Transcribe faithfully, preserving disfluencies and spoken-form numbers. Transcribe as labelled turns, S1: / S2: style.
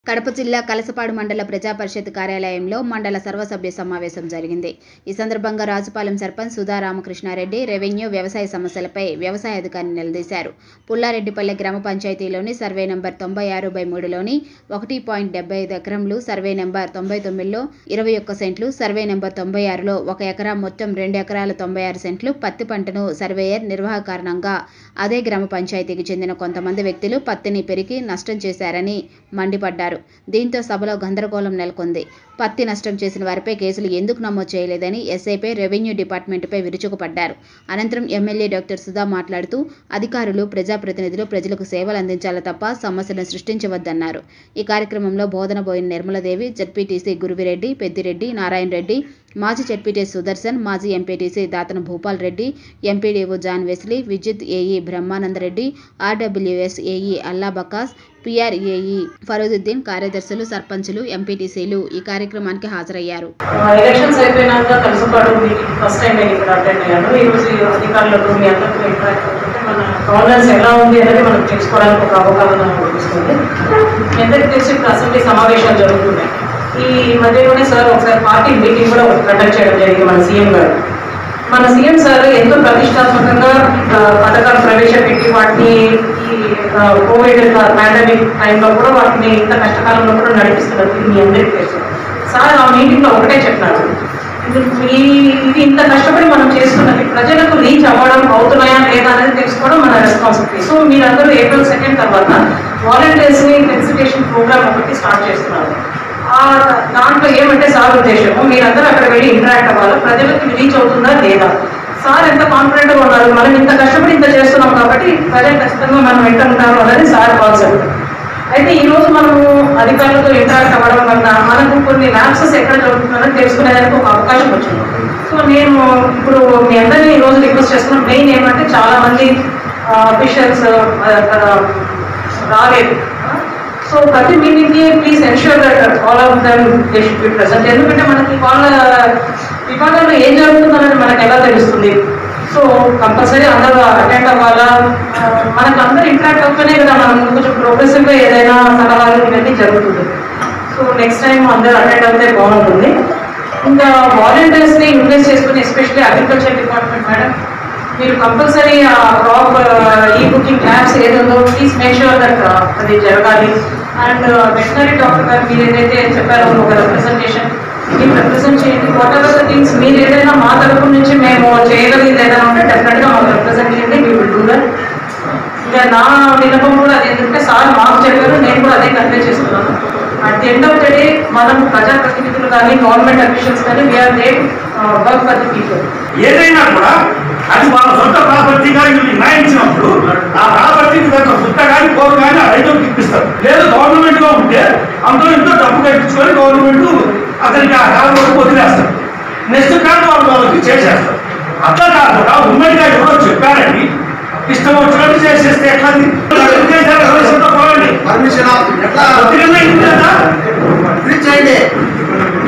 S1: కడప జిల్లా కలసపాడు మండల ప్రజా పరిషత్ కార్యాలయంలో మండల సర్వసభ్య సమావేశం జరిగింది. ఈ సందర్భంగా రాజుపాలెం సర్పంచ్ సుధా రామకృష్ణారెడ్డి రెవెన్యూ, వ్యవసాయ సమస్యలపై వ్యవసాయ అధికారిని నిలదీశారు. పుల్లారెడ్డిపల్లె గ్రామ పంచాయతీలోని సర్వే నెంబర్ తొంభై ఆరు బై మూడులోని ఒకటి పాయింట్ డెబ్బై ఐదు ఎకరంలు, సర్వే నెంబర్ తొంభై తొమ్మిదిలో ఇరవై ఒక్క సెంట్లు, సర్వే నెంబర్ తొంభై ఆరులో ఒక ఎకరా మొత్తం రెండు ఎకరాల తొంభై ఆరు సెంట్లు పత్తి పంటను సర్వేయర్ నిర్వాహక కారణంగా అదే గ్రామ పంచాయతీకి చెందిన కొంతమంది వ్యక్తులు పత్తిని పెరిగి నష్టం చేశారని మండిపడ్డారు. దీంతో సభలో గందరగోళం నెలకొంది. పత్తి నష్టం చేసిన వారిపై కేసులు ఎందుకు నమోదు చేయలేదని ఎస్ఐపై, రెవెన్యూ డిపార్ట్మెంట్పై విరుచుకుపడ్డారు. అనంతరం ఎమ్మెల్యే డాక్టర్ సుధా మాట్లాడుతూ అధికారులు, ప్రజాప్రతినిధులు ప్రజలకు సేవలు అందించాలి తప్ప సమస్యలను సృష్టించవద్దన్నారు. ఈ కార్యక్రమంలో బోధన బోయిన నిర్మలదేవి, జడ్పీటీసీ గురువిరెడ్డి, పెద్దిరెడ్డి, నారాయణ రెడ్డి, మాజీ జడ్పీటీసీ సుదర్శన్, మాజీ MPTC Datana Bhupal Reddy, MPDO John Wesley, విద్యుత్ AE Brahmanandareddy, RWS AE Alla Bakas, PR AE Farozuddin, కార్యదర్శులు, సర్పంచులు, ఎంపీటీసీలు ఈ కార్యక్రమానికి హాజరయ్యారు.
S2: ఎలక్షన్స్ అయిపోయినాక కలసపాడు మీటింగ్ ఫస్ట్ టైం నేను ఇక్కడ అటెండ్ అయ్యాను. ఈరోజు అధికారులతో మీ అందరితో ఇంటరాక్ట్ అవుతుంటే మన గవర్నెన్స్ ఎలా ఉంది అనేది మనం తెలుసుకోవడానికి ఒక అవగాహన లభిస్తుంది. మీ అందరికీ తెలిసి ఇప్పుడు అసెంబ్లీ సమావేశాలు జరుగుతున్నాయి. ఈ మధ్యలోనే సార్ ఒకసారి పార్టీ మీటింగ్ కూడా కండక్ట్ చేయడం జరిగింది మన సీఎం గారు. మన సీఎం సార్ ఎంతో ప్రతిష్టాత్మకంగా పథకాలు ప్రవేశపెట్టి వాటిని ఈ కోవిడ్ పాండమిక్ టైంలో కూడా వాటిని ఇంత కష్టకాలంలో కూడా నడిపిస్తున్నారు. ఇది మీ అందరికీ తెలుసు. సార్ ఆ మీటింగ్లో ఒకటే చెప్పినారు, ఈ ఇది ఇంత కష్టపడి మనం చేస్తున్నది ప్రజలకు రీచ్ అవ్వడం అవుతున్నాయా లేదా అనేది తెలుసుకోవడం మన రెస్పాన్సిబిలిటీ. సో మీరందరూ ఏప్రిల్ సెకండ్ తర్వాత వాలంటీర్స్ని ఫెసిలిటేషన్ ప్రోగ్రామ్ ఒకటి స్టార్ట్ చేస్తున్నారు. దాంట్లో ఏమంటే సార్ ఉద్దేశము మీరందరూ అక్కడ వెళ్ళి ఇంటరాక్ట్ అవ్వాలి, ప్రజలకు రీచ్ అవుతుందా లేదా. సార్ ఎంత కాన్ఫిడెంట్గా ఉన్నారు, మనం ఇంత కష్టపడి ఇంత చేస్తున్నాం కాబట్టి ప్రజలు ఖచ్చితంగా మనం వెంట ఉంటారు అనేది సార్ కాన్సెప్ట్. అయితే ఈరోజు మనము అధికారులతో ఇంటరాక్ట్ అవ్వడం వల్ల మనకు కొన్ని ల్యాబ్సెస్ ఎక్కడ జరుగుతుందని తెలుసుకునేదానికి ఒక అవకాశం వచ్చింది. సో నేను ఇప్పుడు మీ అందరినీ ఈరోజు రిక్వెస్ట్ చేస్తున్నాం. మెయిన్ ఏమంటే చాలా మంది అఫీషియల్స్ రాలేదు. సో ప్రతి మీటింగ్కి please ensure that all of them they should be present. ఎందుకంటే మనకి వాళ్ళ విభాగంలో ఏం జరుగుతుందనేది మనకు ఎలా తెలుస్తుంది. సో కంపల్సరీ అందరూ అటెండ్ అవ్వాలా. మనకు అందరూ ఇంటరాక్ట్ అవుతూనే కదా మనం కొంచెం ప్రోగ్రెసివ్గా ఏదైనా సలహాలు ఇవన్నీ జరుగుతుంది. సో నెక్స్ట్ టైం అందరూ అటెండ్ అవుతే బాగుంటుంది. ఇంకా వాలంటీర్స్ని యూటిలైజ్ చేసుకుని ఎస్పెషల్లీ అగ్రికల్చర్ డిపార్ట్మెంట్ మేడం మీరు compulsory crop e booking apps ఏదో ప్లీజ్ మేక్ ష్యూర్ దట్ అది జరగాలి. అండ్ వెటనరీ డాక్టర్ గారు మీరు ఏదైతే చెప్పారో ఒక రిప్రజెంటేషన్ మీరు రిప్రజెంట్ చేయండి. వాట్ ఎవర్ ద థింగ్స్ మీరు ఏదైనా మా తరపు నుంచి మేము చేయగలిగింది ఏదైనా ఉంటే డెఫినెట్గా మాకు రిప్రజెంట్ చేయండి. We will do that. ఇంకా నా వినపం కూడా అది ఏంటంటే సార్ మాకు చెప్పారు, నేను కూడా అదే కన్వే చేస్తున్నాను. At the end of the day మనం ప్రజాప్రతినిధులు కానీ గవర్నమెంట్ అఫీషియల్స్ కానీ we are there work for the people.
S3: ఏదైనా కూడా అది వాళ్ళ సొంత ప్రాపర్టీగా నిర్ణయించినప్పుడు ఆ ప్రాపర్టీకి దగ్గర సొంత కానీ కోరు కానీ ఆ రైతులకు ఇప్పిస్తారు. లేదా గవర్నమెంట్ గా ఉంటే అందులో ఇంట్లో డబ్బు కట్టించుకొని గవర్నమెంట్ అతనికి ఆ కాలం వరకు వదిలేస్తారు. నెక్స్ట్ కాలం వాళ్ళు వాళ్ళకి చేసేస్తారు. అట్లా కాకుండా ఉమ్మడిగా ఎవరో చెప్పారని ఇష్టం వచ్చినట్టు చేసేస్తే ఎట్లా పోవండి.